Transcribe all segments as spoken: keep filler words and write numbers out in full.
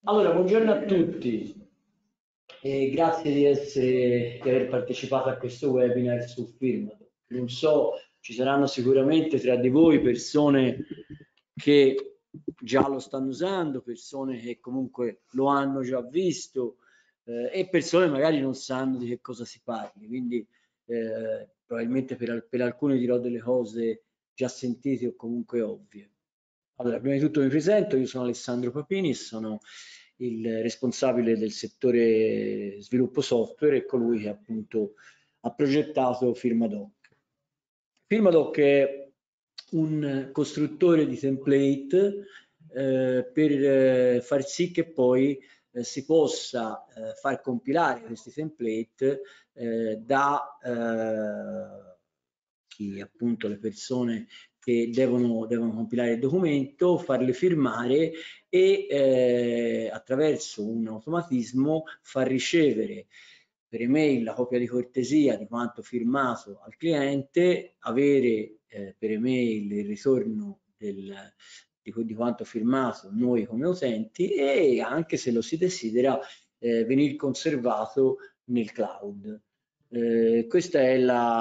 Allora, buongiorno a tutti e grazie di essere, di aver partecipato a questo webinar su Firmato. Non so, ci saranno sicuramente tra di voi persone che già lo stanno usando, persone che comunque lo hanno già visto eh, e persone magari non sanno di che cosa si parli, quindi eh, probabilmente per, per alcune dirò delle cose già sentite o comunque ovvie. Allora, prima di tutto mi presento, io sono Alessandro Papini, sono il responsabile del settore sviluppo software e colui che appunto ha progettato Firmadoc. Firmadoc è un costruttore di template eh, per eh, far sì che poi eh, si possa eh, far compilare questi template eh, da eh, chi appunto le persone che devono, devono compilare il documento, farle firmare e eh, attraverso un automatismo far ricevere per email la copia di cortesia di quanto firmato al cliente, avere eh, per email il ritorno del, di, di quanto firmato noi come utenti e anche se lo si desidera eh, venire conservato nel cloud. Eh, questa è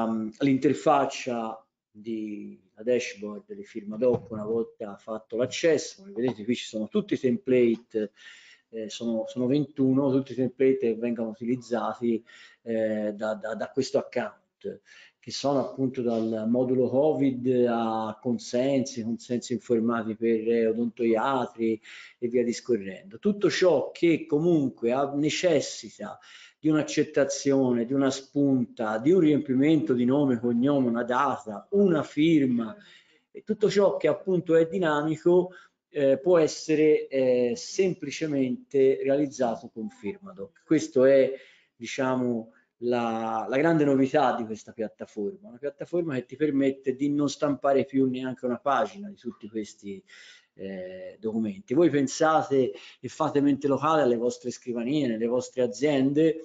l'interfaccia di la dashboard di Firmadoc una volta fatto l'accesso. Come vedete qui ci sono tutti i template, eh, sono, sono ventuno, tutti i template che vengono utilizzati eh, da, da, da questo account, che sono appunto dal modulo Covid a consensi, consensi informati per odontoiatri e via discorrendo. Tutto ciò che comunque ha, necessita di un'accettazione, di una spunta, di un riempimento di nome, cognome, una data, una firma, e tutto ciò che appunto è dinamico eh, può essere eh, semplicemente realizzato con Firmadoc. Questo è, diciamo, la, la grande novità di questa piattaforma, una piattaforma che ti permette di non stampare più neanche una pagina di tutti questi eh, documenti. Voi pensate e fate mente locale alle vostre scrivanie, nelle vostre aziende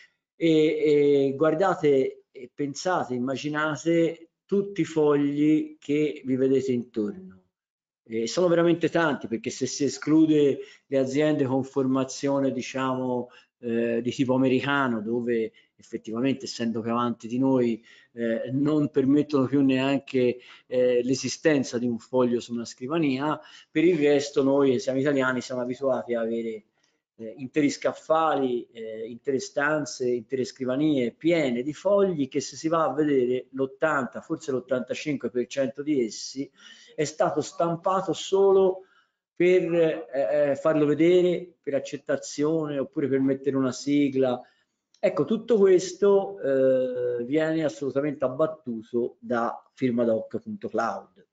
e, e guardate e pensate, immaginate tutti i fogli che vi vedete intorno. E sono veramente tanti perché se si esclude le aziende con formazione, diciamo, eh, di tipo americano, dove effettivamente, essendo più avanti di noi, eh, non permettono più neanche eh, l'esistenza di un foglio su una scrivania, per il resto noi siamo italiani, siamo abituati a avere eh, interi scaffali, eh, intere stanze, intere scrivanie piene di fogli che se si va a vedere l'ottanta, forse l'ottantacinque per cento di essi è stato stampato solo per eh, farlo vedere, per accettazione oppure per mettere una sigla. Ecco, tutto questo eh, viene assolutamente abbattuto da firmadoc punto cloud.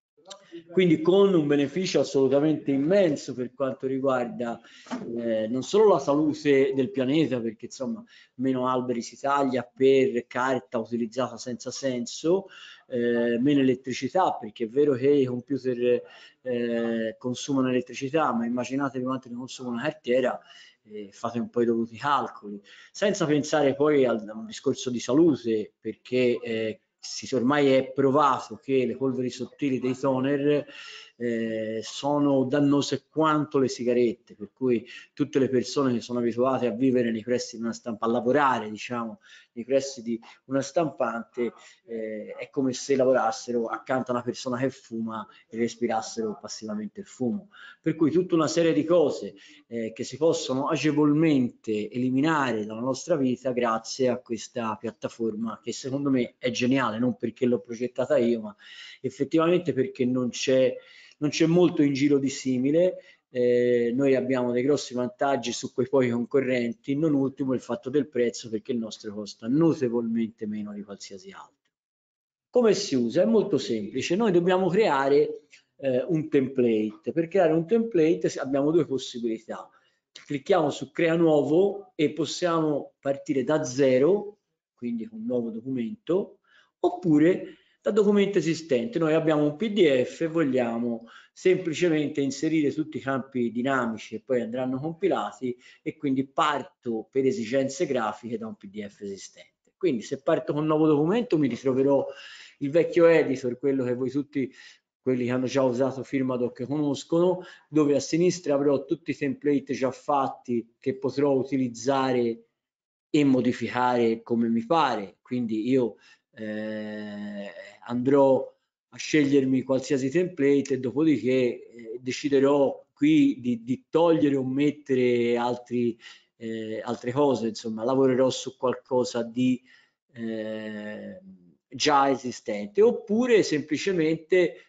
Quindi con un beneficio assolutamente immenso per quanto riguarda eh, non solo la salute del pianeta, perché insomma meno alberi si taglia per carta utilizzata senza senso, eh, meno elettricità, perché è vero che i computer eh, consumano elettricità, ma immaginatevi quanto ne consuma una cartiera, eh, fate un po' i dovuti calcoli, senza pensare poi al, a un discorso di salute, perché eh, si, ormai è provato che le polveri sottili dei toner eh, sono dannose quanto le sigarette, per cui tutte le persone che sono abituate a vivere nei pressi di una stampa, a lavorare diciamo nei pressi di una stampante, eh, è come se lavorassero accanto a una persona che fuma e respirassero passivamente il fumo. Per cui tutta una serie di cose eh, che si possono agevolmente eliminare dalla nostra vita grazie a questa piattaforma che secondo me è geniale, non perché l'ho progettata io, ma effettivamente perché non c'è non c'è molto in giro di simile. Eh, noi abbiamo dei grossi vantaggi su quei pochi concorrenti, non ultimo il fatto del prezzo perché il nostro costa notevolmente meno di qualsiasi altro. Come si usa? È molto semplice, noi dobbiamo creare eh, un template. Per creare un template abbiamo due possibilità. Clicchiamo su crea nuovo e possiamo partire da zero, quindi con un nuovo documento, oppure da documento esistente. Noi abbiamo un P D F e vogliamo semplicemente inserire tutti i campi dinamici che poi andranno compilati e quindi parto per esigenze grafiche da un P D F esistente. Quindi se parto con un nuovo documento mi ritroverò il vecchio editor, quello che voi tutti quelli che hanno già usato Firmadoc conoscono, dove a sinistra avrò tutti i template già fatti che potrò utilizzare e modificare come mi pare. Quindi io eh, andrò a scegliermi qualsiasi template e dopodiché eh, deciderò qui di, di togliere o mettere altri, eh, altre cose, insomma lavorerò su qualcosa di eh, già esistente, oppure semplicemente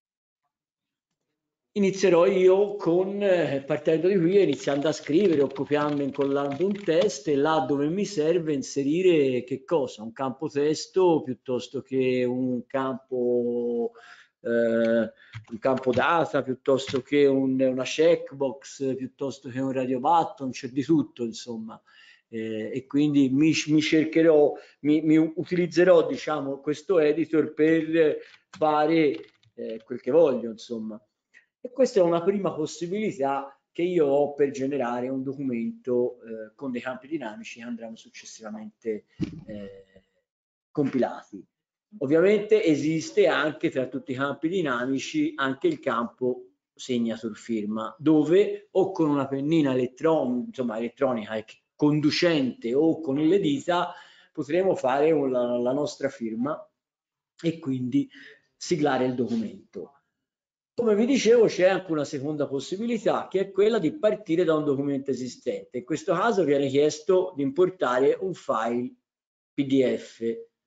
inizierò io con, eh, partendo di qui, iniziando a scrivere o copiando e incollando un test, e là dove mi serve inserire che cosa? Un campo testo piuttosto che un campo, eh, un campo data, piuttosto che un, una checkbox, piuttosto che un radio button, c'è di tutto insomma. Eh, e quindi mi, mi cercherò, mi, mi utilizzerò diciamo questo editor per fare eh, quel che voglio insomma. E questa è una prima possibilità che io ho per generare un documento eh, con dei campi dinamici che andranno successivamente eh, compilati. Ovviamente esiste anche tra tutti i campi dinamici anche il campo signature firma, dove o con una pennina elettron insomma, elettronica conducente o con le dita potremo fare una, la nostra firma e quindi siglare il documento. Come vi dicevo, c'è anche una seconda possibilità, che è quella di partire da un documento esistente. In questo caso viene chiesto di importare un file P D F.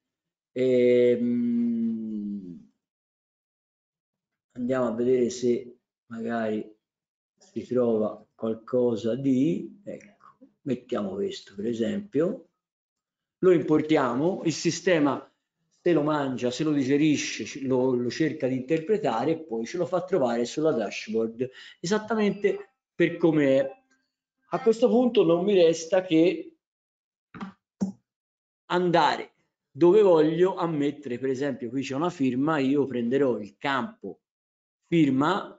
Ehm, andiamo a vedere se magari si trova qualcosa di... Ecco, mettiamo questo per esempio. Lo importiamo, il sistema se lo mangia, se lo digerisce, lo, lo cerca di interpretare e poi ce lo fa trovare sulla dashboard esattamente per come è. A questo punto non mi resta che andare dove voglio a mettere, per esempio qui c'è una firma, io prenderò il campo firma,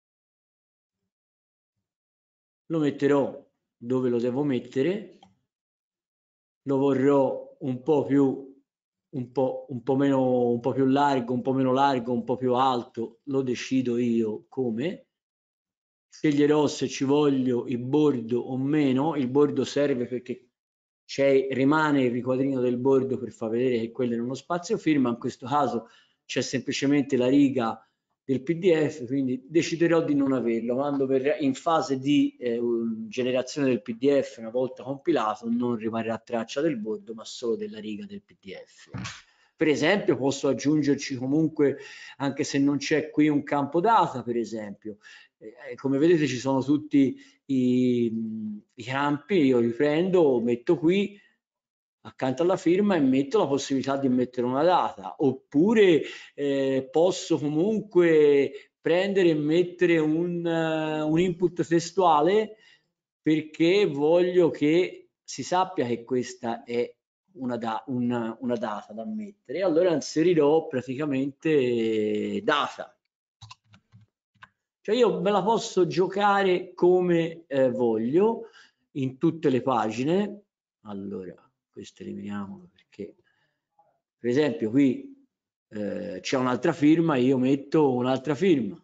lo metterò dove lo devo mettere, lo vorrò un po' più un po', un po' meno, un po' più largo, un po' meno largo, un po' più alto, lo decido io come. Sceglierò se ci voglio il bordo o meno. Il bordo serve perché c'è, rimane il riquadrino del bordo per far vedere che quello è uno spazio firma. In questo caso c'è semplicemente la riga del P D F, quindi deciderò di non averlo. Quando per, in fase di eh, generazione del P D F, una volta compilato, non rimarrà traccia del bordo, ma solo della riga del P D F. Per esempio, posso aggiungerci comunque, anche se non c'è qui un campo data, per esempio. Eh, come vedete ci sono tutti i, i campi, io li prendo, metto qui, accanto alla firma e metto la possibilità di mettere una data, oppure eh, posso comunque prendere e mettere un, uh, un input testuale perché voglio che si sappia che questa è una, da, una, una data da mettere, allora inserirò praticamente data. Cioè io me la posso giocare come eh, voglio in tutte le pagine. Allora, questo eliminiamolo perché, per esempio, qui eh, c'è un'altra firma, io metto un'altra firma.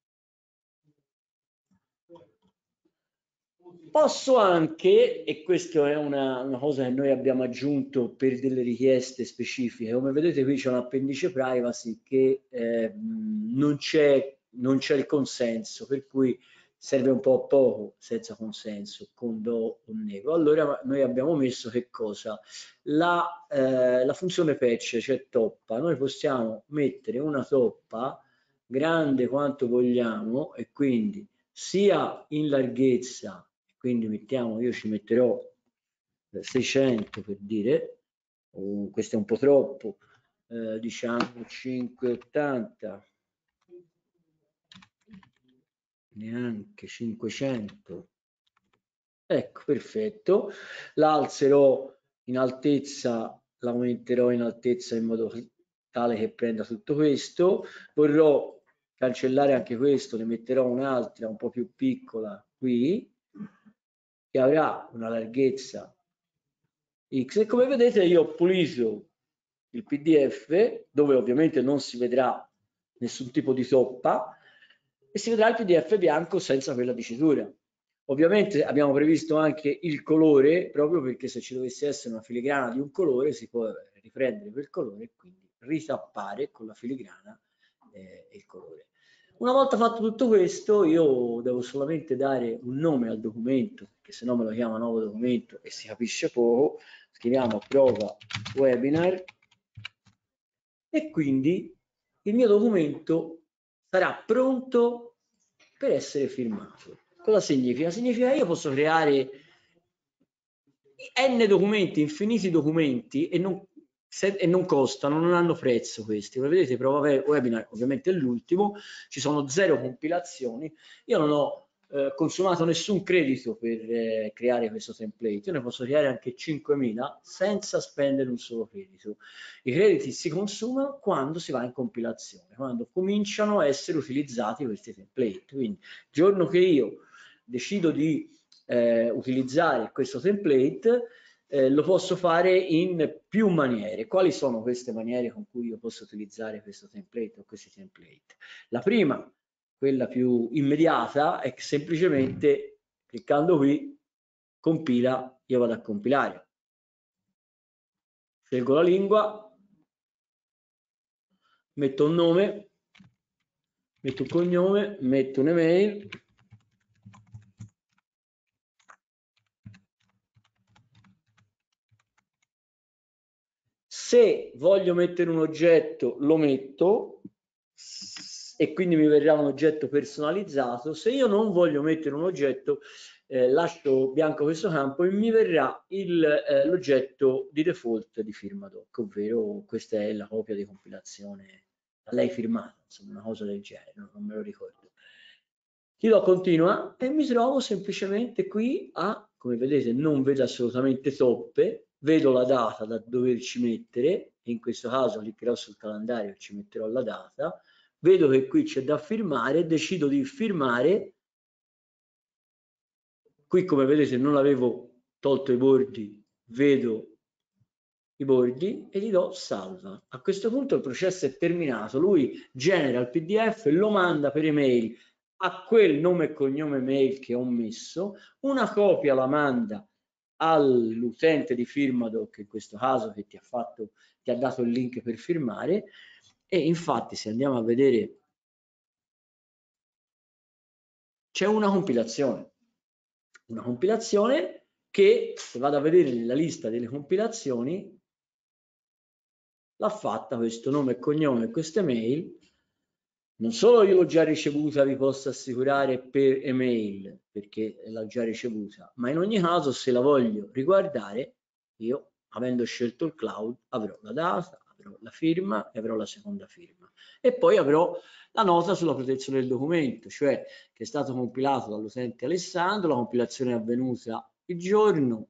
Posso anche, e questa è una, una cosa che noi abbiamo aggiunto per delle richieste specifiche, come vedete qui c'è un appendice privacy che eh, non c'è non c'è il consenso, per cui serve un po' poco senza consenso, con do o nego. Allora noi abbiamo messo che cosa? La, eh, la funzione patch, cioè toppa. Noi possiamo mettere una toppa grande quanto vogliamo e quindi sia in larghezza, quindi mettiamo, io ci metterò seicento per dire, oh, questo è un po' troppo, eh, diciamo cinquecentottanta, neanche cinquecento, ecco, perfetto. L'alzerò in altezza, l'aumenterò in altezza in modo tale che prenda tutto questo. Vorrò cancellare anche questo, ne metterò un'altra un po' più piccola qui, che avrà una larghezza X, e come vedete io ho pulito il P D F, dove ovviamente non si vedrà nessun tipo di toppa, e si vedrà il P D F bianco senza quella dicitura. Ovviamente abbiamo previsto anche il colore, proprio perché se ci dovesse essere una filigrana di un colore si può riprendere quel colore e quindi ritappare con la filigrana eh, il colore. Una volta fatto tutto questo, io devo solamente dare un nome al documento, perché se no me lo chiama nuovo documento e si capisce poco. Scriviamo prova webinar e quindi il mio documento sarà pronto per essere firmato. Cosa significa? Significa che io posso creare n documenti, infiniti documenti e non, se, e non costano, non hanno prezzo questi. Come vedete, prova webinar ovviamente è l'ultimo, ci sono zero compilazioni. Io non ho eh, consumato nessun credito per eh, creare questo template, io ne posso creare anche cinquemila senza spendere un solo credito. I crediti si consumano quando si va in compilazione, quando cominciano a essere utilizzati questi template. Quindi, il giorno che io decido di eh, utilizzare questo template, eh, lo posso fare in più maniere. Quali sono queste maniere con cui io posso utilizzare questo template o questi template? La prima, quella più immediata, è che semplicemente cliccando qui, compila, io vado a compilare. Scelgo la lingua, metto un nome, metto un cognome, metto un'email. Se voglio mettere un oggetto, lo metto e quindi mi verrà un oggetto personalizzato. Se io non voglio mettere un oggetto, eh, lascio bianco questo campo e mi verrà eh, l'oggetto di default di FirmaDoc, ovvero questa è la copia di compilazione da lei firmata, insomma una cosa del genere, non, non me lo ricordo. Gli do continua e mi trovo semplicemente qui a, come vedete, non vedo assolutamente toppe, vedo la data da doverci mettere, in questo caso cliccherò sul calendario e ci metterò la data, vedo che qui c'è da firmare, decido di firmare, qui come vedete non avevo tolto i bordi, vedo i bordi e gli do salva. A questo punto il processo è terminato, lui genera il P D F, lo manda per email a quel nome e cognome mail che ho messo, una copia la manda all'utente di FirmaDoc, in questo caso che ti ha fatto, ti ha dato il link per firmare, e infatti se andiamo a vedere c'è una compilazione, una compilazione che, se vado a vedere nella lista delle compilazioni, l'ha fatta questo nome e cognome e questa email. Non solo io l'ho già ricevuta, vi posso assicurare per email, perché l'ho già ricevuta, ma in ogni caso se la voglio riguardare, io avendo scelto il cloud avrò la data, avrò la firma e avrò la seconda firma. E poi avrò la nota sulla protezione del documento, cioè che è stato compilato dall'utente Alessandro, la compilazione è avvenuta il giorno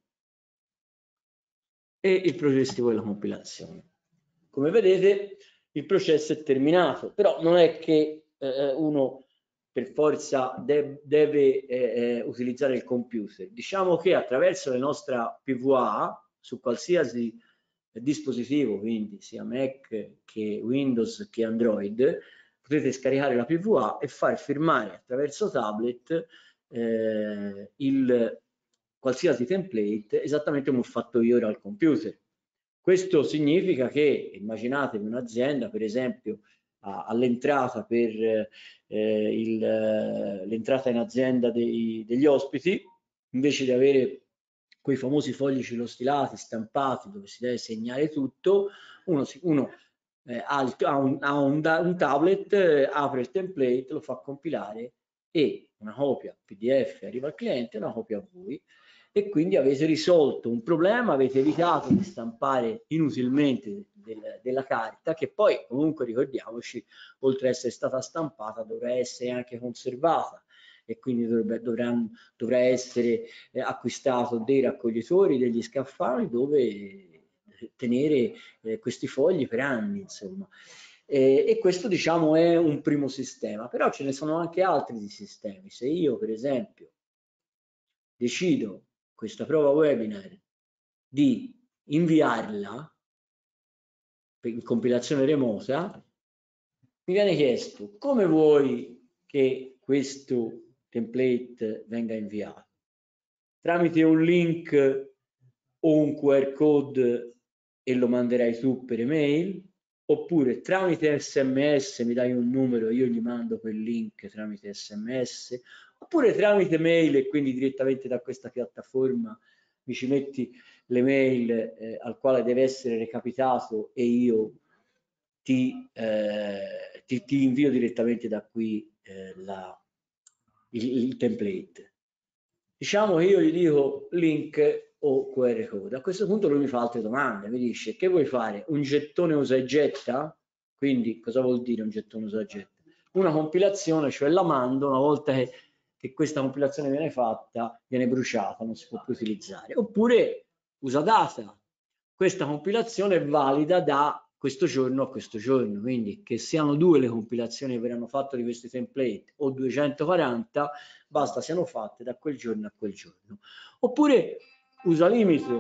e il progressivo della compilazione. Come vedete il processo è terminato, però non è che eh, uno per forza de deve eh, utilizzare il computer. Diciamo che attraverso la nostra P V A su qualsiasi dispositivo, quindi sia Mac che Windows che Android, potete scaricare la P V A e far firmare attraverso tablet eh, il qualsiasi template esattamente come ho fatto io ora al computer. Questo significa che, immaginatevi un'azienda, per esempio, all'entrata per eh, l'entrata in azienda dei, degli ospiti, invece di avere quei famosi fogli celostilati stampati dove si deve segnare tutto, uno, uno eh, ha, il, ha, un, ha un, un tablet, eh, apre il template, lo fa compilare e una copia P D F arriva al cliente e una copia a voi. E quindi avete risolto un problema, avete evitato di stampare inutilmente del, della carta, che poi comunque ricordiamoci, oltre ad essere stata stampata, dovrà essere anche conservata e quindi dovrebbe, dovranno, dovrà essere eh, acquistato dei raccoglitori, degli scaffali dove tenere eh, questi fogli per anni, insomma. Eh, e questo diciamo è un primo sistema, però ce ne sono anche altri di sistemi. Se io per esempio decido questa prova webinar di inviarla in compilazione remota, mi viene chiesto come vuoi che questo template venga inviato, tramite un link o un Q R code e lo manderai tu per email, oppure tramite sms mi dai un numero e io gli mando quel link tramite sms, oppure tramite mail e quindi direttamente da questa piattaforma mi ci metti l'email eh, al quale deve essere recapitato e io ti, eh, ti, ti invio direttamente da qui eh, la, il, il template. Diciamo che io gli dico link o Q R code. A questo punto lui mi fa altre domande, mi dice che vuoi fare? Un gettone usa e getta? Quindi cosa vuol dire un gettone usa e getta? Una compilazione, cioè la mando, una volta che, che questa compilazione viene fatta, viene bruciata, non si può più utilizzare. Oppure usa data. Questa compilazione è valida da questo giorno a questo giorno, quindi che siano due le compilazioni che verranno fatte di questi template o duecentoquaranta, basta siano fatte da quel giorno a quel giorno. Oppure usa limite.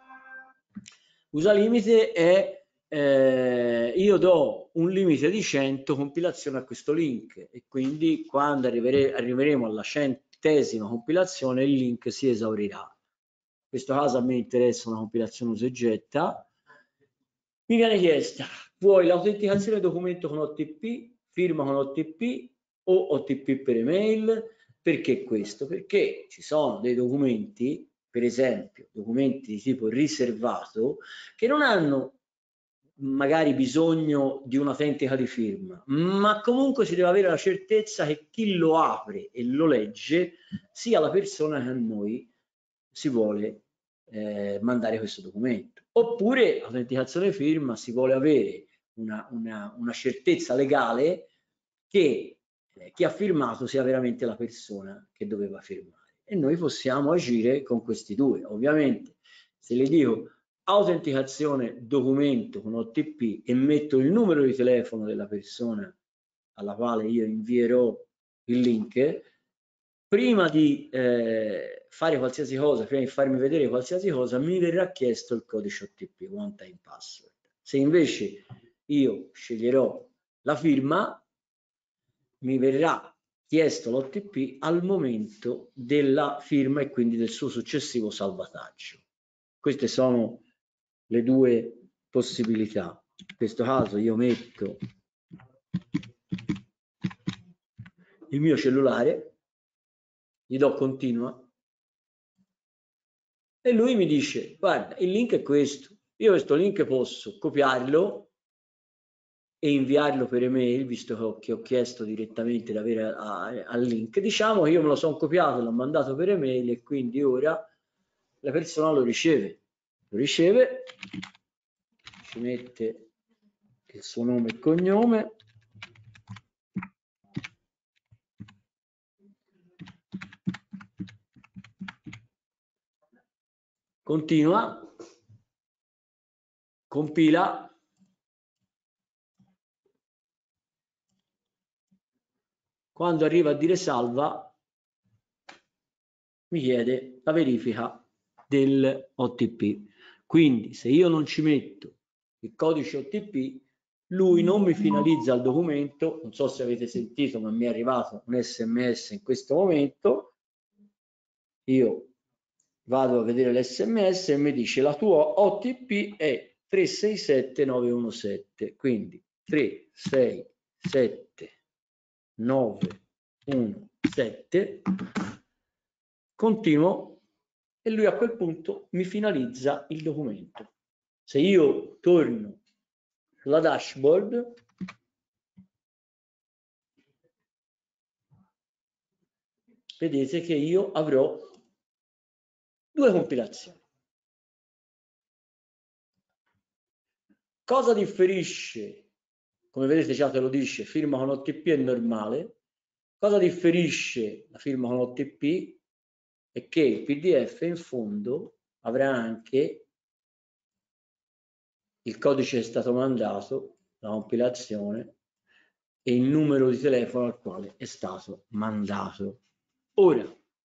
Usa limite è eh, io do un limite di cento compilazioni a questo link e quindi quando arrivere, arriveremo alla centesima compilazione il link si esaurirà. In questo caso a me interessa una compilazione usa e getta. Mi viene chiesta, vuoi l'autenticazione documento con O T P, firma con O T P o O T P per email? Perché questo? Perché ci sono dei documenti, per esempio documenti di tipo riservato, che non hanno magari bisogno di un'autentica di firma, ma comunque si deve avere la certezza che chi lo apre e lo legge sia la persona che a noi si vuole eh, mandare questo documento. Oppure autenticazione firma, si vuole avere una, una, una certezza legale che eh, chi ha firmato sia veramente la persona che doveva firmare. E noi possiamo agire con questi due. Ovviamente, se le dico autenticazione documento con O T P e metto il numero di telefono della persona alla quale io invierò il link, prima di eh, fare qualsiasi cosa, prima di farmi vedere qualsiasi cosa, mi verrà chiesto il codice O T P, one time password. Se invece io sceglierò la firma, mi verrà chiesto l'O T P al momento della firma e quindi del suo successivo salvataggio. Queste sono le due possibilità. In questo caso io metto il mio cellulare, gli do continua e lui mi dice guarda il link è questo, io questo link posso copiarlo e inviarlo per email, visto che ho, che ho chiesto direttamente di avere al link. Diciamo che io me lo sono copiato, l'ho mandato per email e quindi ora la persona lo riceve. Lo riceve, ci mette il suo nome e cognome, continua, compila, quando arriva a dire salva mi chiede la verifica del O T P. Quindi se io non ci metto il codice O T P, lui non mi finalizza il documento. Non so se avete sentito, ma mi è arrivato un sms in questo momento. Io vado a vedere l'sms e mi dice la tua O T P è tre sei sette nove uno sette, quindi tre sei sette nove uno sette, continuo e lui a quel punto mi finalizza il documento. Se io torno sulla dashboard, vedete che io avrò due compilazioni. Cosa differisce? Come vedete già te lo dice, firma con O T P è normale. Cosa differisce la firma con O T P? È che il P D F in fondo avrà anche il codice che è stato mandato, la compilazione e il numero di telefono al quale è stato mandato. Ora,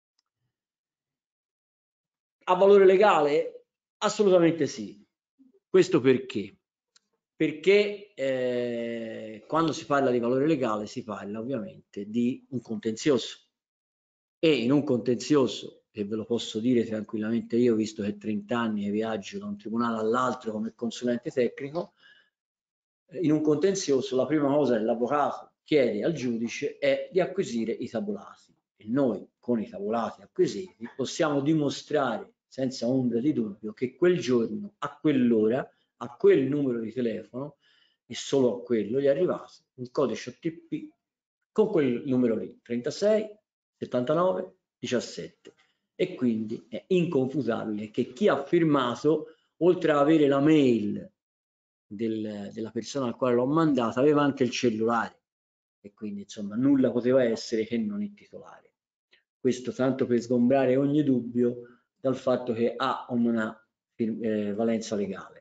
ha valore legale? Assolutamente sì. Questo perché? Perché eh, quando si parla di valore legale si parla ovviamente di un contenzioso, e in un contenzioso, e ve lo posso dire tranquillamente io, visto che trenta anni viaggio da un tribunale all'altro come consulente tecnico, in un contenzioso la prima cosa che l'avvocato chiede al giudice è di acquisire i tabulati, e noi con i tabulati acquisiti possiamo dimostrare senza ombra di dubbio che quel giorno, a quell'ora, a quel numero di telefono e solo a quello gli è arrivato un codice O T P con quel numero lì, trentasei settantanove diciassette, e quindi è inconfutabile che chi ha firmato, oltre ad avere la mail del, della persona al quale l'ho mandata, aveva anche il cellulare, e quindi insomma nulla poteva essere che non il titolare. Questo tanto per sgombrare ogni dubbio dal fatto che ha una eh, valenza legale.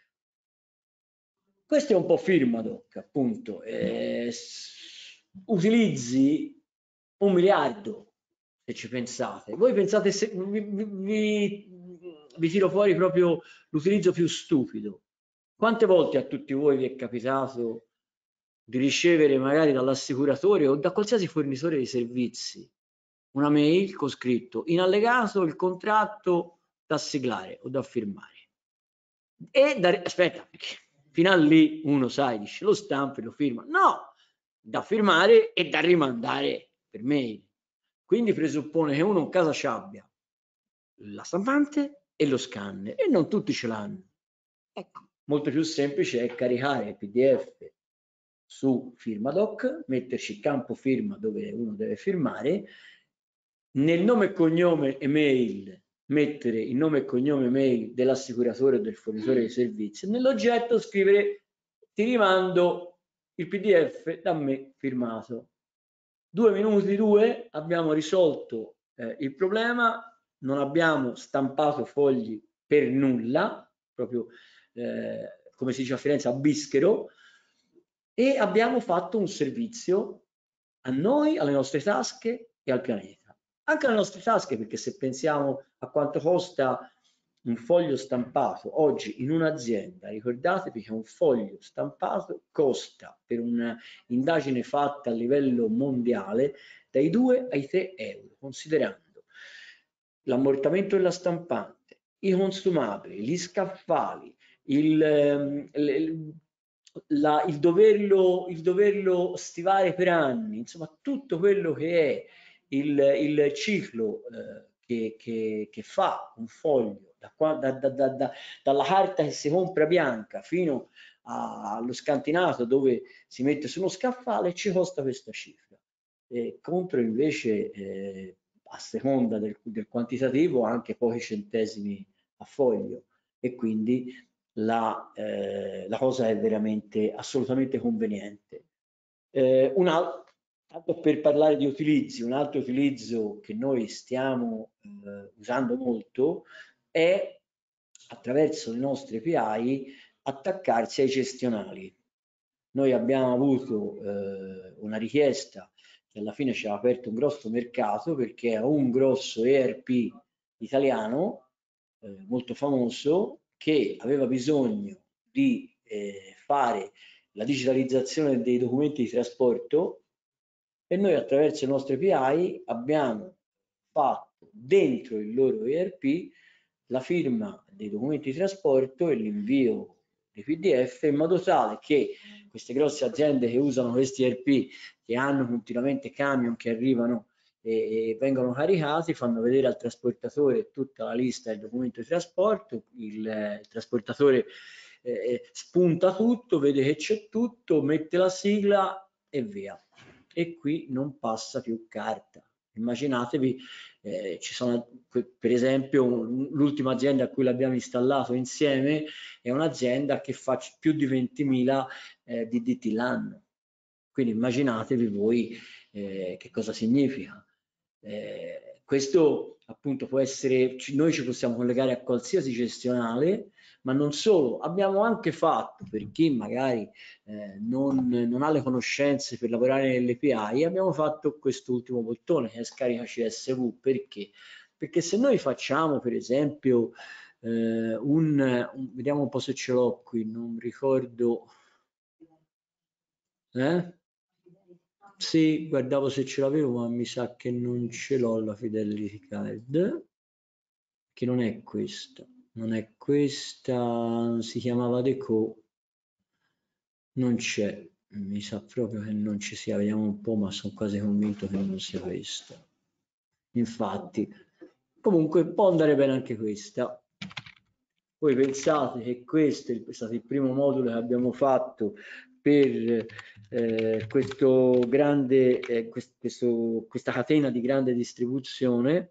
Questo è un po' Firmadoc, appunto. Eh, utilizzi un miliardo, se ci pensate. Voi pensate, se, vi, vi, vi tiro fuori proprio l'utilizzo più stupido. Quante volte a tutti voi vi è capitato di ricevere magari dall'assicuratore o da qualsiasi fornitore di servizi una mail con scritto in allegato il contratto da siglare o da firmare? E da, aspetta, perché fino a lì uno sai, dice lo stampa e lo firma. No, da firmare e da rimandare per mail. Quindi presuppone che uno in casa ci abbia la stampante e lo scanner, e non tutti ce l'hanno. Ecco, molto più semplice è caricare il P D F su Firmadoc, metterci il campo firma dove uno deve firmare, nel nome e cognome email mettere il nome e cognome mail dell'assicuratore o del fornitore di servizi, nell'oggetto scrivere ti rimando il P D F da me firmato. Due minuti, due, abbiamo risolto eh, il problema, non abbiamo stampato fogli per nulla, proprio eh, come si dice a Firenze, a bischero, e abbiamo fatto un servizio a noi, alle nostre tasche e al pianeta. Anche alle nostre tasche, perché se pensiamo a quanto costa un foglio stampato oggi in un'azienda, ricordatevi che un foglio stampato costa, per un'indagine fatta a livello mondiale, dai due ai tre euro, considerando l'ammortamento della stampante, i consumabili, gli scaffali, il, il, la, il, doverlo, il doverlo stivare per anni, insomma tutto quello che è il, il ciclo eh, che, che, che fa un foglio da, da, da, da, dalla carta che si compra bianca fino a, allo scantinato dove si mette su uno scaffale, ci costa questa cifra. E contro invece eh, a seconda del, del quantitativo anche pochi centesimi a foglio, e quindi la, eh, la cosa è veramente assolutamente conveniente. Eh, un altro, tanto per parlare di utilizzi, un altro utilizzo che noi stiamo eh, usando molto è attraverso le nostre A P I attaccarsi ai gestionali. Noi abbiamo avuto eh, una richiesta che alla fine ci ha aperto un grosso mercato, perché è un grosso E R P italiano eh, molto famoso che aveva bisogno di eh, fare la digitalizzazione dei documenti di trasporto, e noi attraverso le nostre A P I abbiamo fatto dentro il loro E R P la firma dei documenti di trasporto e l'invio dei P D F, in modo tale che queste grosse aziende che usano questi E R P, che hanno continuamente camion che arrivano e, e vengono caricati, fanno vedere al trasportatore tutta la lista del documento di trasporto, il, il trasportatore eh, spunta tutto, vede che c'è tutto, mette la sigla e via. E qui non passa più carta. Immaginatevi, eh, ci sono per esempio l'ultima azienda a cui l'abbiamo installato insieme è un'azienda che fa più di ventimila eh, D D T l'anno. Quindi immaginatevi voi eh, che cosa significa. Eh, questo appunto può essere, noi ci possiamo collegare a qualsiasi gestionale, ma non solo, abbiamo anche fatto, per chi magari eh, non, non ha le conoscenze per lavorare nelle A P I, abbiamo fatto quest'ultimo bottone che è scarica C S V. Perché? Perché se noi facciamo per esempio eh, un, un, vediamo un po' se ce l'ho qui, non ricordo, Eh? Sì, guardavo se ce l'avevo, ma mi sa che non ce l'ho la Fidelity Card, che non è questa, non è questa, si chiamava Deco, non c'è, mi sa proprio che non ci sia, vediamo un po', ma sono quasi convinto che non sia questa. Infatti, comunque può andare bene anche questa. Voi pensate che questo è stato il primo modulo che abbiamo fatto per eh, questo grande, eh, questo, questa catena di grande distribuzione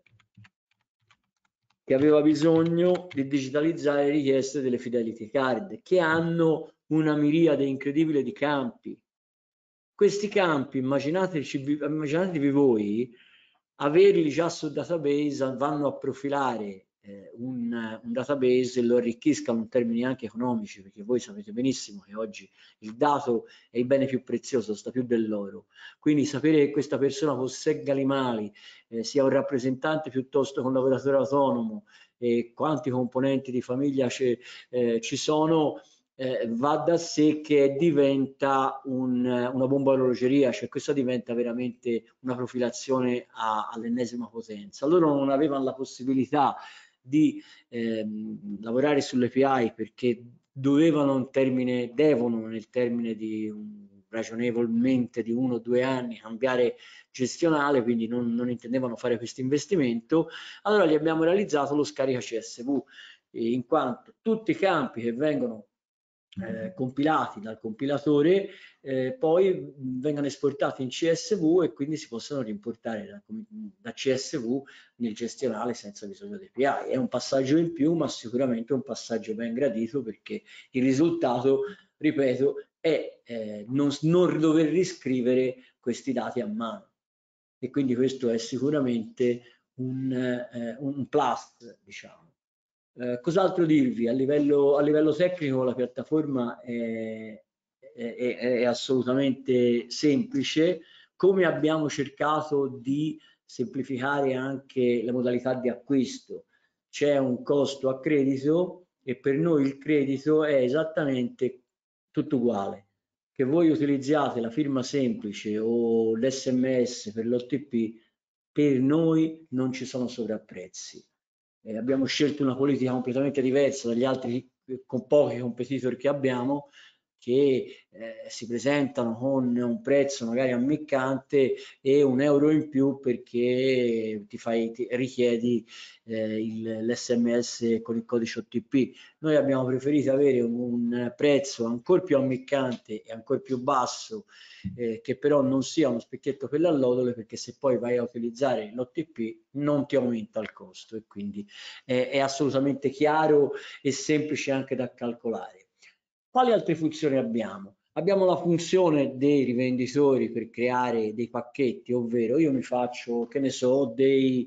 che aveva bisogno di digitalizzare le richieste delle Fidelity Card, che hanno una miriade incredibile di campi. Questi campi, immaginateci, immaginatevi voi, averli già sul database, vanno a profilare eh, un, un database e lo arricchiscano in termini anche economici, perché voi sapete benissimo che oggi il dato è il bene più prezioso, sta più dell'oro. Quindi sapere che questa persona possegga animali, eh, sia un rappresentante piuttosto che un lavoratore autonomo, e quanti componenti di famiglia eh, ci sono, eh, va da sé che diventa un, una bomba a orologeria, cioè questa diventa veramente una profilazione all'ennesima potenza. Loro non avevano la possibilità di ehm, lavorare sulle P I perché dovevano un termine, devono nel termine di un, ragionevolmente di uno o due anni cambiare gestionale, quindi non, non intendevano fare questo investimento. Allora gli abbiamo realizzato lo scarica C S V, in quanto tutti i campi che vengono eh, compilati dal compilatore eh, poi vengano esportati in C S V e quindi si possono rimportare da, da C S V nel gestionale senza bisogno di A P I. È un passaggio in più, ma sicuramente un passaggio ben gradito, perché il risultato, ripeto, è eh, non, non dover riscrivere questi dati a mano. E quindi questo è sicuramente un, eh, un plus, diciamo. Eh, cos'altro dirvi? A livello, a livello tecnico la piattaforma è, è, è assolutamente semplice. Come abbiamo cercato di semplificare anche le modalità di acquisto? C'è un costo a credito e per noi il credito è esattamente tutto uguale. Che voi utilizziate la firma semplice o l'S M S per l'O T P, per noi non ci sono sovrapprezzi. Eh, abbiamo scelto una politica completamente diversa dagli altri con pochi competitor che abbiamo, che eh, si presentano con un prezzo magari ammiccante e un euro in più perché ti, fai, ti richiedi eh, l'S M S con il codice O T P. Noi abbiamo preferito avere un prezzo ancora più ammiccante e ancora più basso, eh, che però non sia uno specchietto per l'allodole, perché se poi vai a utilizzare l'O T P non ti aumenta il costo e quindi è, è assolutamente chiaro e semplice anche da calcolare. Quali altre funzioni abbiamo? Abbiamo la funzione dei rivenditori per creare dei pacchetti, ovvero io mi faccio, che ne so, dei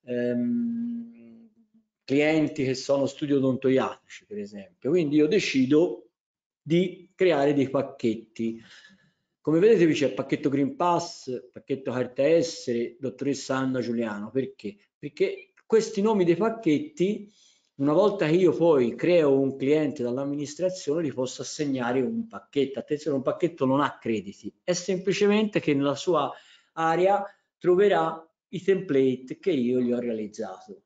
ehm, clienti che sono studi odontoiatrici, per esempio, quindi io decido di creare dei pacchetti. Come vedete qui c'è il pacchetto Green Pass, pacchetto carta essere, dottoressa Anna Giuliano. Perché? Perché questi nomi dei pacchetti, una volta che io poi creo un cliente dall'amministrazione, gli posso assegnare un pacchetto. Attenzione, un pacchetto non ha crediti, è semplicemente che nella sua area troverà i template che io gli ho realizzato.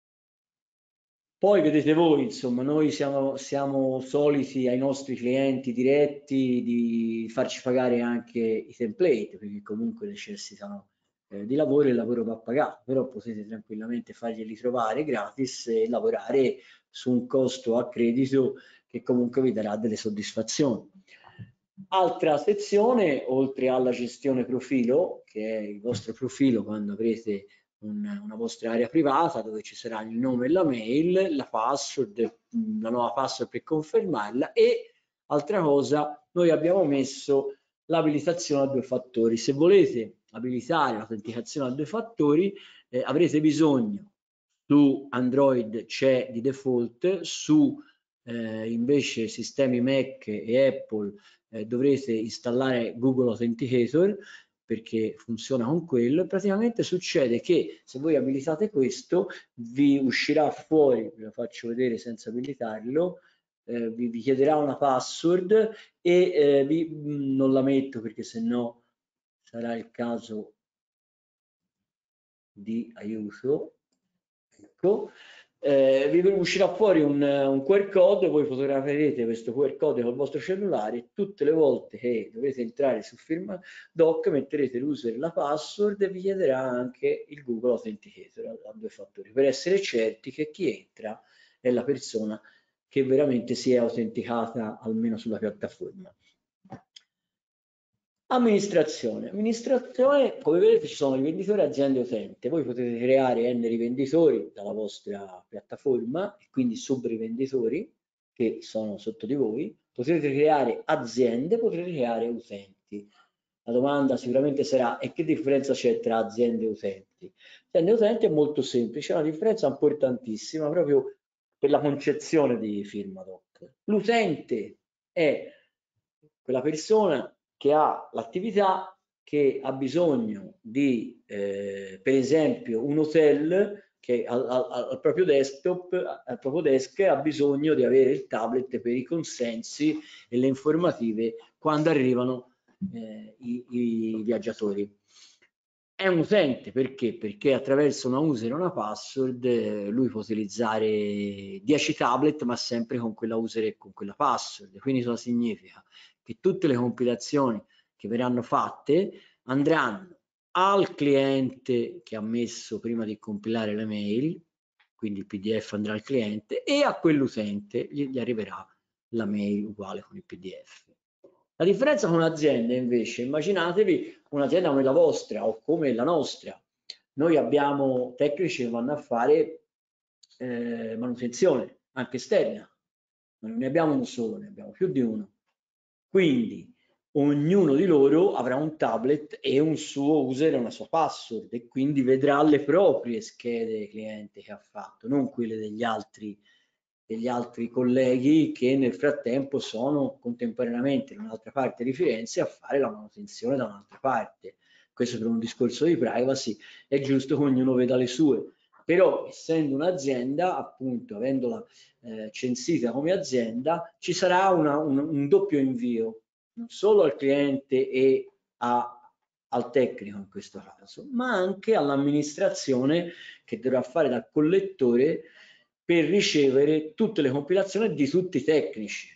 Poi vedete voi, insomma, noi siamo, siamo soliti ai nostri clienti diretti di farci pagare anche i template, perché comunque necessitano eh, di lavoro e il lavoro va pagato, però potete tranquillamente farglieli trovare gratis e lavorare su un costo a credito che comunque vi darà delle soddisfazioni. Altra sezione, oltre alla gestione profilo, che è il vostro profilo quando avrete una, una vostra area privata dove ci sarà il nome e la mail, la password, la nuova password per confermarla, e altra cosa, noi abbiamo messo l'abilitazione a due fattori. Se volete abilitare l'autenticazione a due fattori, eh, avrete bisogno, su Android c'è di default, su eh, invece sistemi Mac e Apple eh, dovrete installare Google Authenticator, perché funziona con quello. Praticamente succede che se voi abilitate questo vi uscirà fuori, ve lo faccio vedere senza abilitarlo, eh, vi, vi chiederà una password e eh, vi, non la metto perché sennò sarà il caso di aiuto. Ecco, eh, vi uscirà fuori un, un Q R code, voi fotograferete questo Q R code col vostro cellulare e tutte le volte che dovete entrare su FirmaDoc metterete l'user e la password e vi chiederà anche il Google Authenticator a due fattori per essere certi che chi entra è la persona che veramente si è autenticata almeno sulla piattaforma. Amministrazione. Amministrazione, come vedete ci sono rivenditori, aziende e utente. Voi potete creare n rivenditori dalla vostra piattaforma e quindi subrivenditori che sono sotto di voi. Potete creare aziende, potete creare utenti. La domanda sicuramente sarà: e che differenza c'è tra aziende e utenti? Aziende e utenti è molto semplice, è una differenza importantissima proprio per la concezione di FirmaDoc. L'utente è quella persona che ha l'attività, che ha bisogno di, eh, per esempio, un hotel che al, al, al proprio desktop, al proprio desk, ha bisogno di avere il tablet per i consensi e le informative quando arrivano eh, i, i viaggiatori. È un utente perché? Perché attraverso una user e una password eh, lui può utilizzare dieci tablet ma sempre con quella user e con quella password. Quindi cosa significa? Che tutte le compilazioni che verranno fatte andranno al cliente che ha messo prima di compilare le mail, quindi il P D F andrà al cliente, e a quell'utente gli, gli arriverà la mail uguale con il P D F. La differenza con un'azienda invece, immaginatevi un'azienda come la vostra o come la nostra. Noi abbiamo tecnici che vanno a fare eh, manutenzione anche esterna, ma non ne abbiamo uno solo, ne abbiamo più di uno. Quindi ognuno di loro avrà un tablet e un suo user e una sua password e quindi vedrà le proprie schede cliente che ha fatto, non quelle degli altri degli altri colleghi che nel frattempo sono contemporaneamente in un'altra parte di Firenze a fare la manutenzione da un'altra parte. Questo per un discorso di privacy è giusto che ognuno veda le sue, però essendo un'azienda, appunto avendola eh, censita come azienda, ci sarà una, un, un doppio invio, non solo al cliente e a, al tecnico in questo caso, ma anche all'amministrazione che dovrà fare da collettore per ricevere tutte le compilazioni di tutti i tecnici.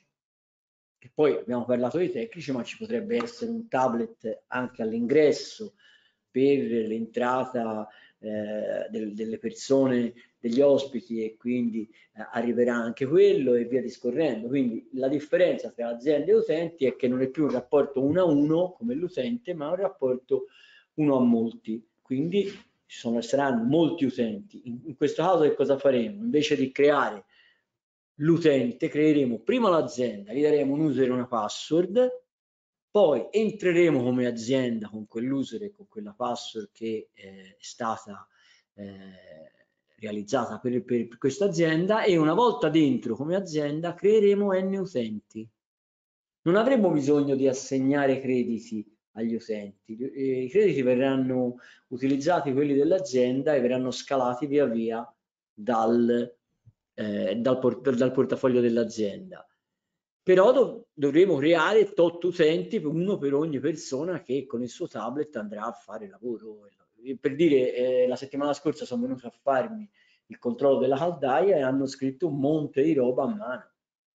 E poi abbiamo parlato di tecnici, ma ci potrebbe essere un tablet anche all'ingresso per l'entrata eh, del, delle persone, degli ospiti, e quindi eh, arriverà anche quello e via discorrendo. Quindi la differenza tra aziende e utenti è che non è più un rapporto uno a uno come l'utente, ma un rapporto uno a molti. Quindi ci sono, saranno molti utenti. In, in questo caso che cosa faremo? Invece di creare l'utente, creeremo prima l'azienda, gli daremo un user e una password, poi entreremo come azienda con quell'user e con quella password che eh, è stata eh, realizzata per, per, per questa azienda, e una volta dentro come azienda creeremo n utenti. Non avremo bisogno di assegnare crediti agli utenti, i crediti verranno utilizzati, quelli dell'azienda, e verranno scalati via via dal, eh, dal, port dal portafoglio dell'azienda. Però dov dovremo creare tot utenti, uno per ogni persona che con il suo tablet andrà a fare il lavoro. Per dire, eh, la settimana scorsa sono venuto a farmi il controllo della caldaia e hanno scritto un monte di roba a mano.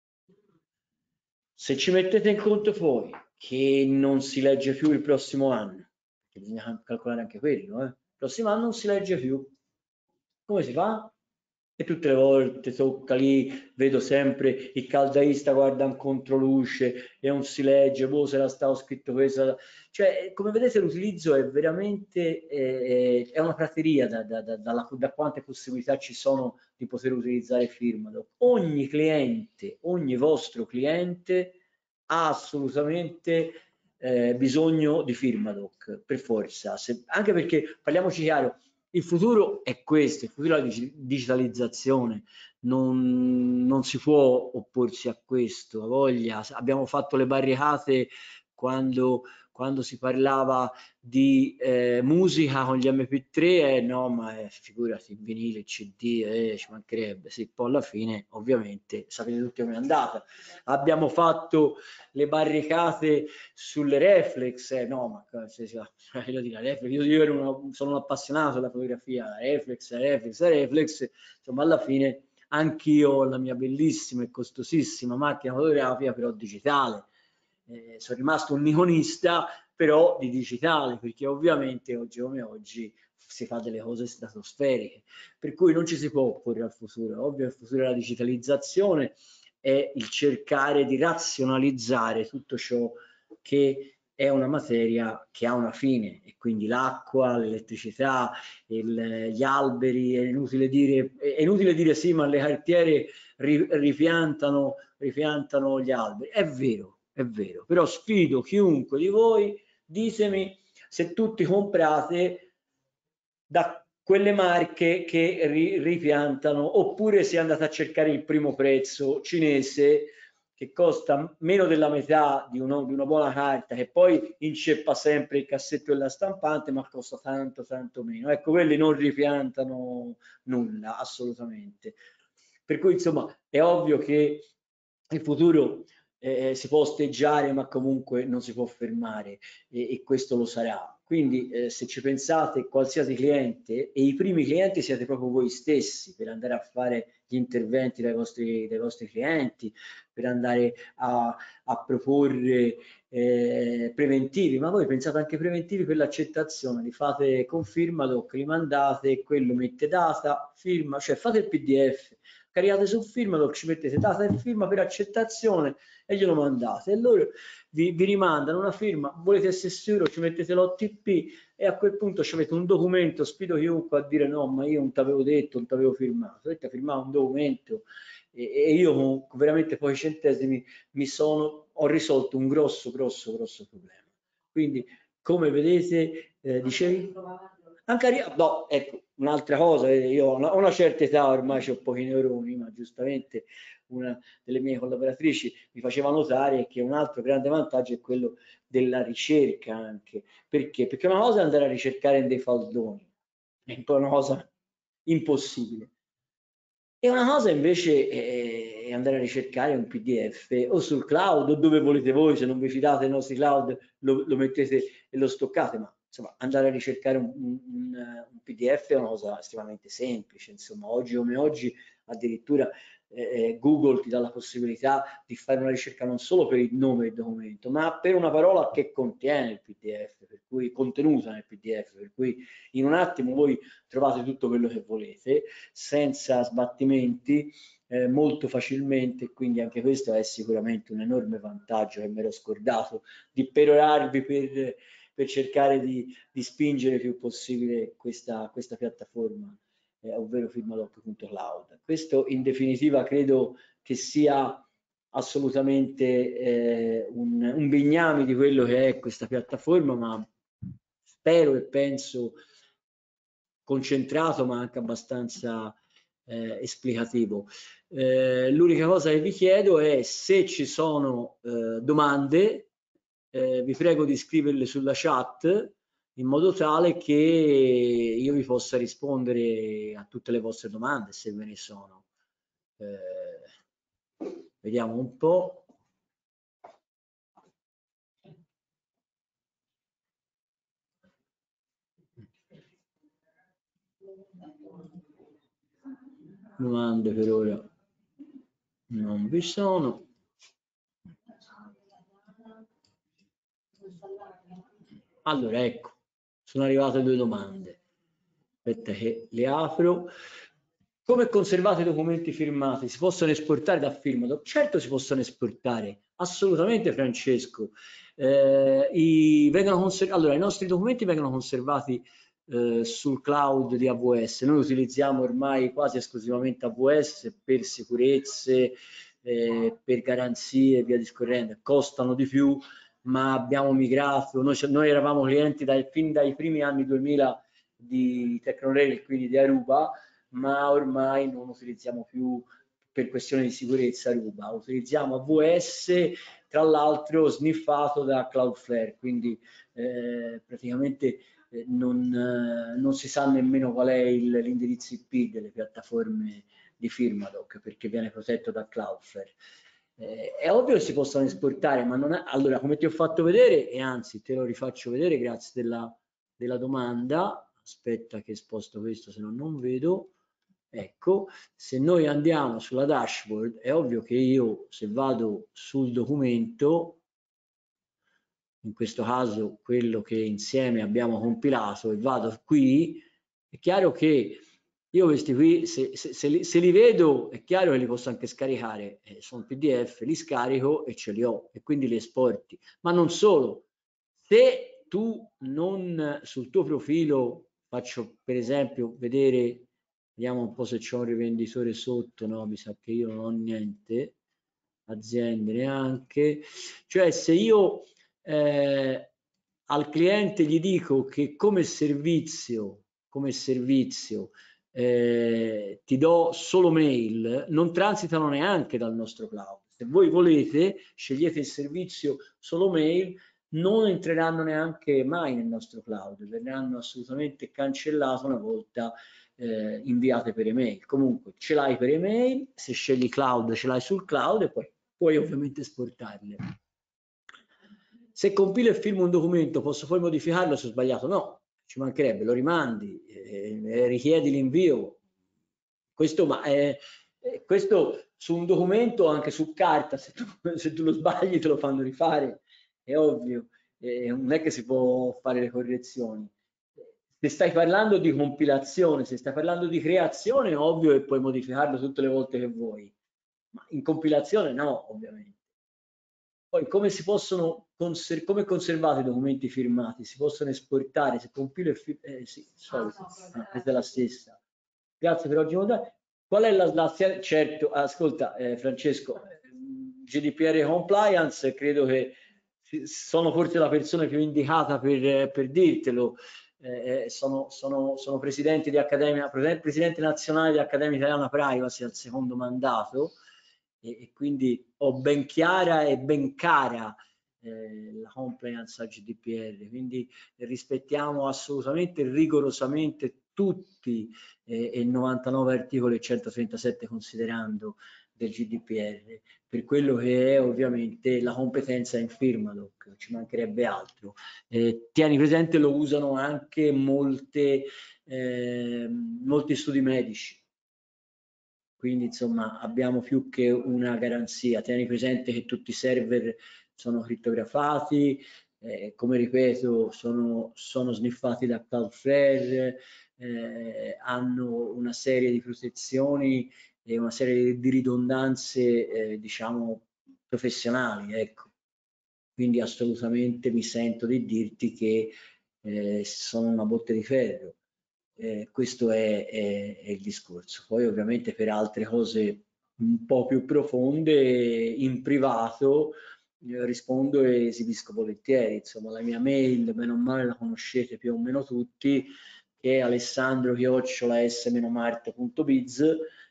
Se ci mettete in conto poi che non si legge più il prossimo anno, che bisogna calcolare anche quello, eh? Il prossimo anno non si legge più, come si fa? E tutte le volte tocca lì, vedo sempre il caldaista guarda in controluce e non si legge, boh, se era stato scritto questo. Cioè, come vedete l'utilizzo è veramente, eh, è una prateria da, da, da, da, da quante possibilità ci sono di poter utilizzare FirmaDoc. Ogni cliente, ogni vostro cliente ha assolutamente eh, bisogno di FirmaDoc, per forza, se, anche perché, parliamoci chiaro, il futuro è questo, il futuro è la digitalizzazione, non, non si può opporsi a questo, a voglia. Abbiamo fatto le barricate quando, quando si parlava di eh, musica con gli M P tre, eh, no, ma eh, figurati, il vinile, il C D, eh, ci mancherebbe. Sì, poi alla fine, ovviamente, sapete tutti come è andata. Abbiamo fatto le barricate sulle reflex, eh, no, ma se, se, io, dico, reflex, io, io ero una, sono un appassionato della fotografia, la reflex, la reflex, la reflex, insomma, alla fine anch'io ho la mia bellissima e costosissima macchina fotografica, però digitale. Eh, sono rimasto un nikonista, però di digitale, perché ovviamente oggi come oggi si fa delle cose stratosferiche, per cui non ci si può opporre al futuro. Ovvio il futuro della digitalizzazione è il cercare di razionalizzare tutto ciò che è una materia che ha una fine, e quindi l'acqua, l'elettricità, gli alberi, è inutile dire, è inutile dire sì, ma le cartiere ri, ripiantano, ripiantano gli alberi. È vero, è vero, però sfido chiunque di voi, ditemi se tutti comprate da quelle marche che ri, ripiantano, oppure se andate a cercare il primo prezzo cinese che costa meno della metà di, uno, di una buona carta, che poi inceppa sempre il cassetto della stampante, ma costa tanto tanto meno. Ecco, quelli non ripiantano nulla, assolutamente. Per cui insomma è ovvio che il futuro eh, si può osteggiare, ma comunque non si può fermare, e, e questo lo sarà. Quindi eh, se ci pensate, qualsiasi cliente, e i primi clienti siete proprio voi stessi, per andare a fare gli interventi dai vostri, dai vostri clienti, per andare a, a proporre eh, preventivi, ma voi pensate anche preventivi per l'accettazione, li fate con firmadoc, li mandate, quello mette data, firma, cioè fate il P D F, caricate su firmadoc, ci mettete data e firma per accettazione e glielo mandate, e loro vi, vi rimandano una firma, volete sessuro, ci mettete l'O T P, e a quel punto ci avete un documento, sfido chiunque a dire no, ma io non ti avevo detto, non ti avevo firmato, dovete firmare un documento, e, e io con veramente pochi centesimi mi sono, ho risolto un grosso, grosso, grosso problema. Quindi, come vedete, eh, dicevi? Anche a, no, ecco, un'altra cosa, io ho una, una certa età, ormai ho pochi neuroni, ma giustamente una delle mie collaboratrici mi faceva notare che un altro grande vantaggio è quello della ricerca anche. Perché? Perché una cosa è andare a ricercare in dei faldoni, è un po' una cosa impossibile. E una cosa invece è andare a ricercare un P D F o sul cloud o dove volete voi, se non vi fidate dei nostri cloud lo, lo mettete e lo stoccate, ma insomma andare a ricercare un, un, un P D F è una cosa estremamente semplice, insomma oggi come oggi addirittura eh, Google ti dà la possibilità di fare una ricerca non solo per il nome del documento, ma per una parola che contiene il P D F, per cui contenuta nel P D F, per cui in un attimo voi trovate tutto quello che volete senza sbattimenti, eh, molto facilmente, quindi anche questo è sicuramente un enorme vantaggio che mi ero scordato di perorarvi per, per cercare di, di spingere il più possibile questa, questa piattaforma, eh, ovvero firmadoc punto cloud. Questo in definitiva credo che sia assolutamente eh, un, un bignami di quello che è questa piattaforma, ma spero e penso concentrato, ma anche abbastanza eh, esplicativo. Eh, l'unica cosa che vi chiedo è se ci sono eh, domande, eh, vi prego di scriverle sulla chat in modo tale che io vi possa rispondere a tutte le vostre domande, se ve ne sono. Eh, vediamo un po'. Domande per ora non vi sono. Allora, ecco, sono arrivate due domande. Aspetta che le apro. Come conservate i documenti firmati? Si possono esportare da Firmadoc? Certo si possono esportare, assolutamente Francesco. Eh, i, vengono allora, i nostri documenti vengono conservati eh, sul cloud di A W S. Noi utilizziamo ormai quasi esclusivamente A W S per sicurezze, eh, per garanzie e via discorrendo. Costano di più, ma abbiamo migrato, noi, noi eravamo clienti dai, fin dai primi anni duemila di Tecnorail, quindi di Aruba, ma ormai non utilizziamo più per questione di sicurezza Aruba, utilizziamo A W S tra l'altro sniffato da Cloudflare, quindi eh, praticamente eh, non, eh, non si sa nemmeno qual è l'indirizzo I P delle piattaforme di Firmadoc, perché viene protetto da Cloudflare. Eh, è ovvio che si possono esportare, ma non è... Allora, come ti ho fatto vedere, e anzi te lo rifaccio vedere grazie della, della domanda, aspetta che sposto questo se no non vedo, ecco, se noi andiamo sulla dashboard, è ovvio che io se vado sul documento, in questo caso quello che insieme abbiamo compilato, e vado qui, è chiaro che io questi qui, se, se, se, li, se li vedo, è chiaro che li posso anche scaricare, eh, sono P D F, li scarico e ce li ho, e quindi li esporti. Ma non solo, se tu non sul tuo profilo, faccio per esempio vedere, vediamo un po' se c'è un rivenditore sotto, no, mi sa che io non ho niente, aziende neanche, cioè se io eh, al cliente gli dico che come servizio, come servizio eh, ti do solo mail, non transitano neanche dal nostro cloud. Se voi volete, scegliete il servizio solo mail, non entreranno neanche mai nel nostro cloud, verranno assolutamente cancellate una volta eh, inviate per email. Comunque ce l'hai per email, se scegli cloud ce l'hai sul cloud e poi puoi ovviamente esportarle. Se compilo e firmo un documento posso poi modificarlo se ho sbagliato? No, ci mancherebbe, lo rimandi, eh, richiedi l'invio. Questo, ma è, eh, questo su un documento, anche su carta, se tu, se tu lo sbagli te lo fanno rifare, è ovvio, eh, non è che si può fare le correzioni. Se stai parlando di compilazione, se stai parlando di creazione, è ovvio che puoi modificarlo tutte le volte che vuoi, ma in compilazione no, ovviamente. Poi come si possono conser come conservate i documenti firmati? Si possono esportare, se compilo e eh, sì, solito, no, questa è la stessa. Grazie per oggi. Qual è la, la certo, ascolta eh, Francesco, G D P R compliance, credo che sono forse la persona più indicata per, per dirtelo. Eh, sono, sono, sono presidente di Accademia, presidente nazionale di Accademia Italiana Privacy al secondo mandato, e, e quindi ho ben chiara e ben cara eh, la compliance a G D P R, quindi rispettiamo assolutamente rigorosamente tutti eh, il novantanove articoli e centotrentasette considerando del G D P R, per quello che è ovviamente la competenza in Firmadoc, ci mancherebbe altro. Eh, tieni presente, lo usano anche molte, eh, molti studi medici, quindi insomma abbiamo più che una garanzia. Tieni presente che tutti i server sono crittografati, eh, come ripeto sono, sono sniffati da Cloudflare, eh, hanno una serie di protezioni e una serie di ridondanze eh, diciamo professionali, ecco. Quindi assolutamente mi sento di dirti che eh, sono una botte di ferro. Eh, questo è, è, è il discorso. Poi ovviamente per altre cose un po' più profonde in privato eh, rispondo e esibisco volentieri. Insomma, la mia mail, bene o male, la conoscete più o meno tutti, che è alessandro chiocciola s marte punto biz,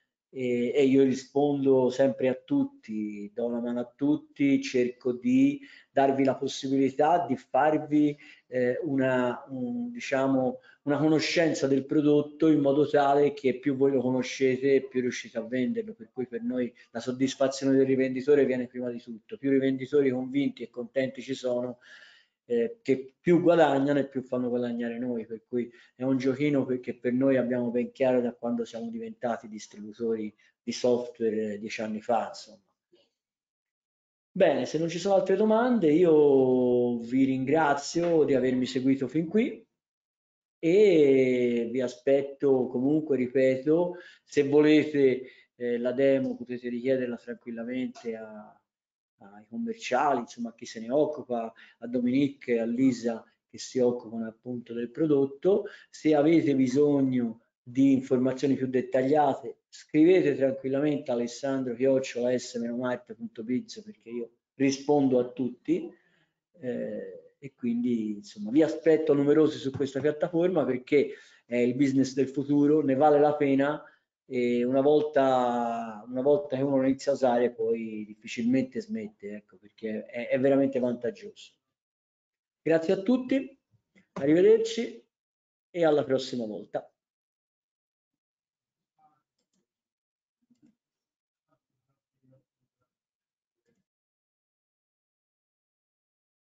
e, e io rispondo sempre a tutti, do una mano a tutti, cerco di darvi la possibilità di farvi eh, una, un, diciamo, una conoscenza del prodotto in modo tale che più voi lo conoscete più riuscite a venderlo, per cui per noi la soddisfazione del rivenditore viene prima di tutto. Più rivenditori convinti e contenti ci sono, eh, che più guadagnano e più fanno guadagnare noi, per cui è un giochino che per noi abbiamo ben chiaro da quando siamo diventati distributori di software dieci anni fa, insomma. Bene, se non ci sono altre domande, io vi ringrazio di avermi seguito fin qui e vi aspetto comunque, ripeto, se volete eh, la demo potete richiederla tranquillamente a, ai commerciali, insomma a chi se ne occupa, a Dominique e a Lisa che si occupano appunto del prodotto. Se avete bisogno di informazioni più dettagliate, scrivete tranquillamente a alessandro chiocciola s marte punto biz perché io rispondo a tutti. Eh, e quindi insomma vi aspetto numerosi su questa piattaforma perché è il business del futuro, ne vale la pena e una volta, una volta che uno lo inizia a usare poi difficilmente smette, ecco, perché è, è veramente vantaggioso. Grazie a tutti, arrivederci e alla prossima volta.